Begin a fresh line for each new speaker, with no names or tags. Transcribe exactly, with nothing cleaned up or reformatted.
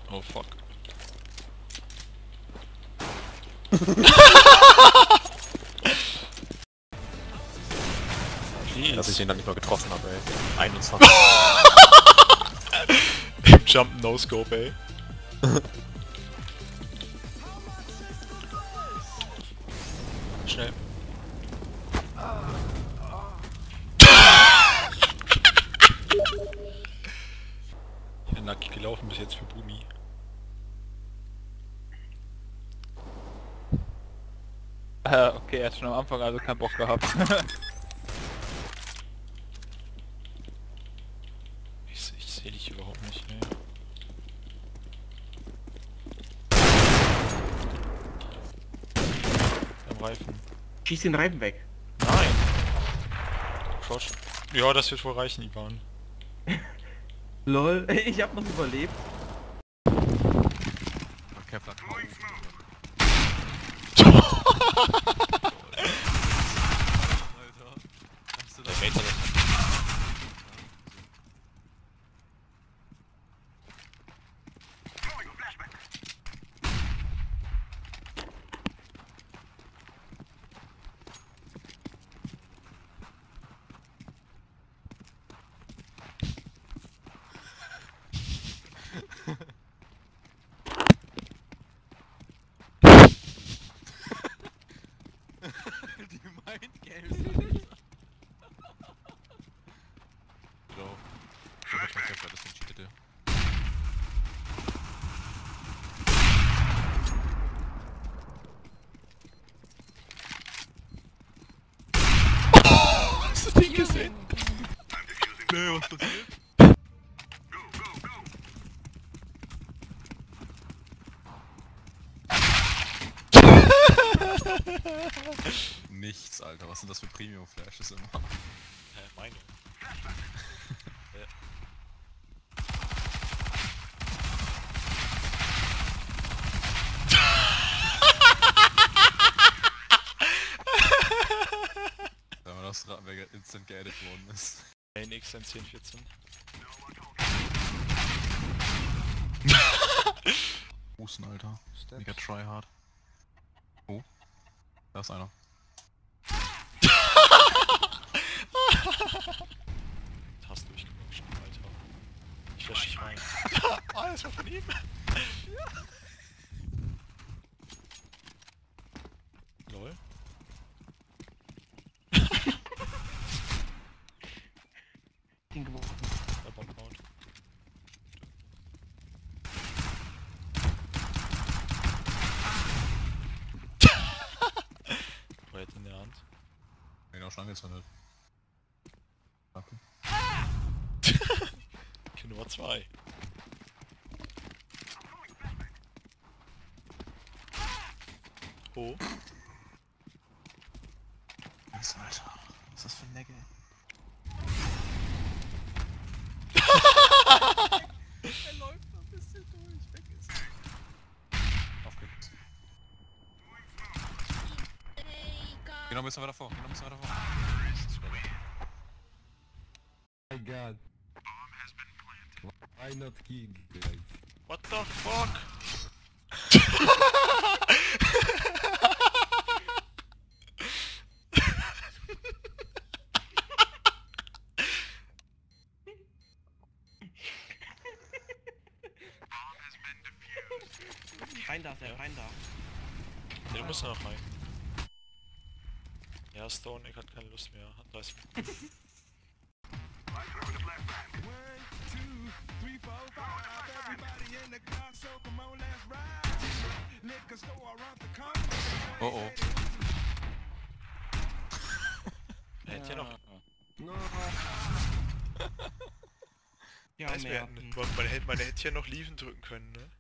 Oh fuck.
Dass ich ihn dann nicht mal getroffen habe, ey. einundzwanzig.
Im Jump No-Scope, ey. Schnell. Ich bin nackig gelaufen bis jetzt für Bumi.
Äh, okay, er hat schon am Anfang also keinen Bock gehabt.
ich ich sehe dich überhaupt nicht, ey. Am Reifen.
Schieß den Reifen weg.
Nein! Schau schon. Ja, das wird wohl reichen, Ivan.
Lol, ich hab noch überlebt.
Okay, Plattform.
Der Mate hat das.
Die Mindgames. So. Ich hab schon gesagt, das sind Cheated.
Hast du den gesehen?
Nee, was passiert? Nichts, Alter. Was sind das für Premium-Flashes immer?
Hä, meine. Ja.
Wenn man das raten, wer instant geedit worden ist.
Main X N zehn vierzehn.
Husten, Alter. Mega tryhard. Oh. Da ist einer.
Hast du mich gemotion, Alter. Ich flash dich rein. Ah, das war von ihm. Lol.
Den geworfen.
Der Bomb out. Projekt in der Hand.
Ich bin auch schon angezündet. Danke.
Kind Nummer zwei. Oh.
Was, Alter? Was ist das für ein Neckel?
Er läuft noch ein bisschen durch, weg ist
Aufgeht. Geh noch ein bisschen weiter vor, geh noch ein bisschen weiter vor.
My god. Why not king, guys?
What the fuck?
Rein da, sehr
Ja.
rein da.
Ja, du musst noch rein. Ja, Stone, ich hat keine Lust mehr. Hat dreißig Minuten.
Oh oh.
Er hätte ja noch.
No.
Ja,
Weiß, wir
mehr.
hätten, man, hätte, man hätte ja noch Liefen drücken können, ne?